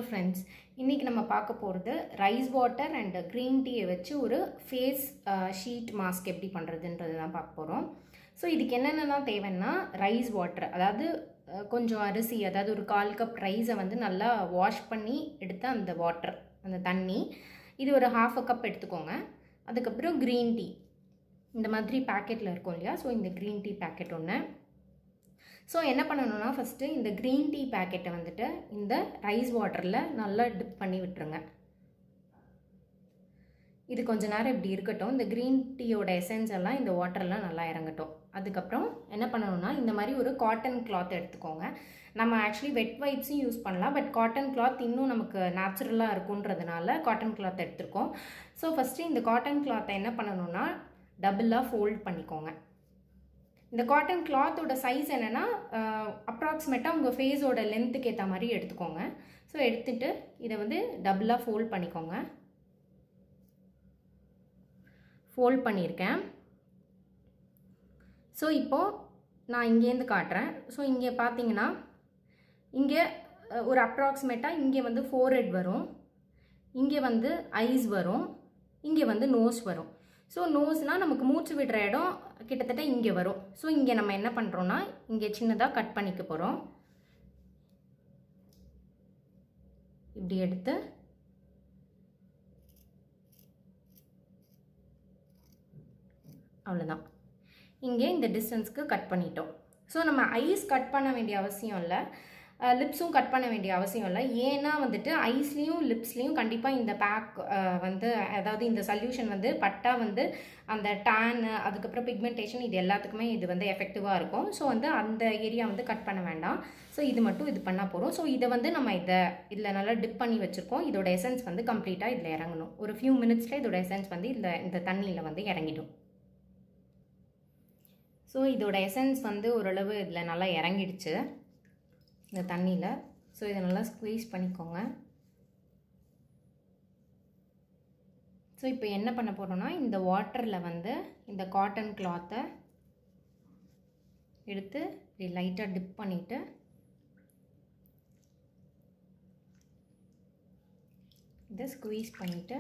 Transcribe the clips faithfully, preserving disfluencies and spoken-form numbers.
Hello friends, இன்னைக்கு நம்ம பார்க்க போறது rice water and green tea வச்சு ஒரு ஃபேஸ் ஷீட் மாஸ்க் எப்படி பண்றதுன்றது தான் பார்க்க போறோம். சோ இதுக்கு என்னென்னலாம் தேவைன்னா ரைஸ் வாட்டர், அதாவது கொஞ்சம் அரிசி, அதாவது ஒரு கால் கப் ரைஸை வந்து நல்லா வாஷ் பண்ணி எடுத்த அந்த வாட்டர், அந்த தண்ணி, இது ஒரு half a கப் எடுத்துக்கோங்க. அதுக்கப்புறம் green tea, இந்த மாதிரி பேக்கெட்டில் இருக்கும் இல்லையா, ஸோ இந்த க்ரீன் டீ பேக்கெட் ஒன்று. ஸோ என்ன பண்ணணும்னா ஃபஸ்ட்டு இந்த க்ரீன் டீ பேக்கெட்டை வந்துட்டு இந்த ரைஸ் வாட்டரில் நல்லா டிப் பண்ணி விட்டுருங்க. இது கொஞ்ச நேரம் இப்படி இருக்கட்டும், இந்த க்ரீன் டீயோட எசன்ஸ் எல்லாம் இந்த வாட்டர்லாம் நல்லா இறங்கட்டும். அதுக்கப்புறம் என்ன பண்ணணும்னா இந்த மாதிரி ஒரு காட்டன் கிளாத் எடுத்துக்கோங்க. நம்ம ஆக்சுவலி வெட் வைப்ஸும் யூஸ் பண்ணலாம், பட் காட்டன் கிளாத் இன்னும் நமக்கு நேச்சுரலாக இருக்குன்றதுனால காட்டன் கிளாத் எடுத்துருக்கோம். ஸோ ஃபஸ்ட்டு இந்த காட்டன் கிளாத்தை என்ன பண்ணணும்னா டபுளாக ஃபோல்ட் பண்ணிக்கோங்க. இந்த காட்டன் கிளாத்தோட சைஸ் என்னென்னா அப்ராக்சிமேட்டாக உங்கள் ஃபேஸோட லென்த்துக்கு ஏற்ற மாதிரி எடுத்துக்கோங்க. ஸோ எடுத்துகிட்டு இதை வந்து டபுளாக ஃபோல்ட் பண்ணிக்கோங்க. ஃபோல்ட் பண்ணியிருக்கேன். ஸோ இப்போது நான் இங்கேருந்து காட்டுறேன். ஸோ இங்கே பார்த்தீங்கன்னா இங்கே ஒரு அப்ராக்சிமேட்டாக இங்கே வந்து ஃபோர்ஹெட் வரும், இங்கே வந்து ஐஸ் வரும், இங்கே வந்து நோஸ் வரும். ஸோ நோஸ்னால் நமக்கு மூச்சு விடுற இடம் கிட்டத்தட்ட இங்கே வரும். ஸோ இங்கே நம்ம என்ன பண்ணுறோன்னா இங்கே சின்னதாக கட் பண்ணிக்க போகிறோம். இப்படி எடுத்து அவ்வளோதான், இங்கே இந்த டிஸ்டன்ஸ்க்கு கட் பண்ணிட்டோம். ஸோ நம்ம ஐஸ் கட் பண்ண வேண்டிய அவசியம் இல்லை, லிப்ஸும் கட் பண்ண வேண்டிய அவசியம் இல்லை. ஏன்னா வந்துட்டு ஐஸ்லேயும் லிப்ஸ்லேயும் கண்டிப்பாக இந்த பேக் வந்து, அதாவது இந்த சொல்யூஷன் வந்து பட்டா வந்து அந்த டேன், அதுக்கப்புறம் பிக்மெண்டேஷன், இது எல்லாத்துக்குமே இது வந்து எஃபெக்டிவாக இருக்கும். ஸோ வந்து அந்த ஏரியா வந்து கட் பண்ண வேண்டாம். ஸோ இது மட்டும் இது பண்ணால் போகிறோம். ஸோ இதை வந்து நம்ம இதை இதில் நல்லா டிப் பண்ணி வச்சுருக்கோம். இதோட எசன்ஸ் வந்து கம்ப்ளீட்டாக இதில் இறங்கணும். ஒரு ஃபியூ மினிட்ஸில் இதோட எசன்ஸ் வந்து இதில் இந்த தண்ணியில் வந்து இறங்கிடும். ஸோ இதோட எசன்ஸ் வந்து ஓரளவு இதில் நல்லா இறங்கிடுச்சு இந்த தண்ணியில். ஸோ இதை நல்லா ஸ்க்வீஸ் பண்ணிக்கோங்க. ஸோ இப்போ என்ன பண்ண போகிறோன்னா இந்த வாட்டரில் வந்து இந்த காட்டன் கிளாத்தை எடுத்து இப்படி லைட்டாக டிப் பண்ணிவிட்டு இதை ஸ்க்வீஸ் பண்ணிவிட்டு,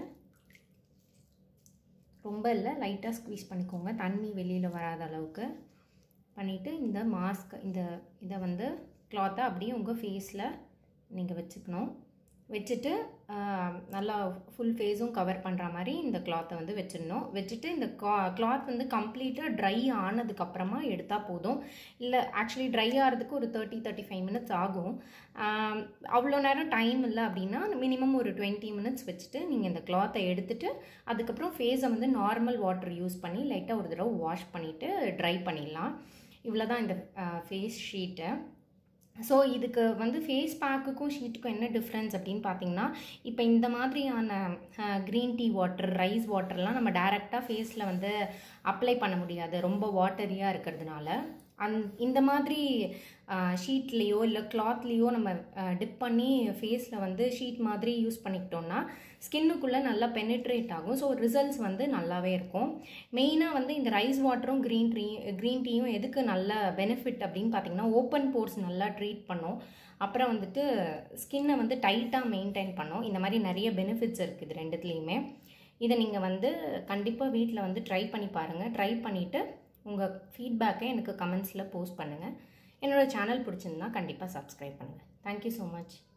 ரொம்ப இல்லை லைட்டாக ஸ்க்வீஸ் பண்ணிக்கோங்க, தண்ணி வெளியில் வராத அளவுக்கு பண்ணிவிட்டு இந்த மாஸ்க், இந்த இதை வந்து கிளாத்தை அப்படியே உங்கள் ஃபேஸில் நீங்கள் வச்சுக்கணும். வச்சுட்டு நல்லா ஃபுல் ஃபேஸும் கவர் பண்ணுற மாதிரி இந்த கிளாத்தை வந்து வச்சிடணும். வச்சுட்டு இந்த கிளாத் வந்து கம்ப்ளீட்டாக ட்ரை ஆனதுக்கப்புறமா எடுத்தால் போதும். இல்லை ஆக்சுவலி ட்ரை ஆகிறதுக்கு ஒரு தேர்ட்டி தேர்ட்டி ஃபைவ் மினிட்ஸ் ஆகும். அவ்வளோ நேரம் டைம் இல்லை அப்படின்னா மினிமம் ஒரு டுவெண்ட்டி மினிட்ஸ் வச்சுட்டு நீங்கள் இந்த கிளாத்தை எடுத்துகிட்டு அதுக்கப்புறம் ஃபேஸை வந்து நார்மல் வாட்டர் யூஸ் பண்ணி லைட்டாக ஒரு தடவை வாஷ் பண்ணிவிட்டு ட்ரை பண்ணிடலாம். இவ்வளோ தான் இந்த ஃபேஸ் ஷீட்டு. ஸோ இதுக்கு வந்து ஃபேஸ் பேக்குக்கும் ஷீட்டுக்கும் என்ன டிஃப்ரென்ஸ் அப்படின்னு பார்த்தீங்கன்னா, இப்போ இந்த மாதிரியான க்ரீன் டீ வாட்டர், ரைஸ் வாட்டர்லாம் நம்ம டைரெக்டாக ஃபேஸில் வந்து அப்ளை பண்ண முடியாது, ரொம்ப வாட்டரியாக இருக்கிறதுனால. அந் இந்த மாதிரி ஷீட்லேயோ இல்லை கிளாத்லேயோ நம்ம டிப் பண்ணி ஃபேஸில் வந்து ஷீட் மாதிரி யூஸ் பண்ணிக்கிட்டோம்னா ஸ்கின்னுக்குள்ளே நல்லா பெனிட்ரேட் ஆகும். ஸோ ரிசல்ட்ஸ் வந்து நல்லாவே இருக்கும். மெயினாக வந்து இந்த ரைஸ் வாட்டரும் க்ரீன் டீ க்ரீன் டீயும் எதுக்கு நல்ல பெனிஃபிட் அப்படின்னு பார்த்தீங்கன்னா, ஓப்பன் போர்ஸ் நல்லா ட்ரீட் பண்ணும், அப்புறம் வந்துட்டு ஸ்கின்னை வந்து டைட்டாக மெயின்டைன் பண்ணும். இந்த மாதிரி நிறைய பெனிஃபிட்ஸ் இருக்குது இது ரெண்டுத்துலேயுமே. இதை நீங்கள் வந்து கண்டிப்பாக வீட்டில் வந்து ட்ரை பண்ணி பாருங்கள். ட்ரை பண்ணிவிட்டு உங்கள் ஃபீட்பேக்கை எனக்கு கமெண்ட்ஸில் போஸ்ட் பண்ணுங்கள். என்னோடய சேனல் பிடிச்சிருந்தா கண்டிப்பாக சப்ஸ்கிரைப் பண்ணுங்கள். Thank you so much.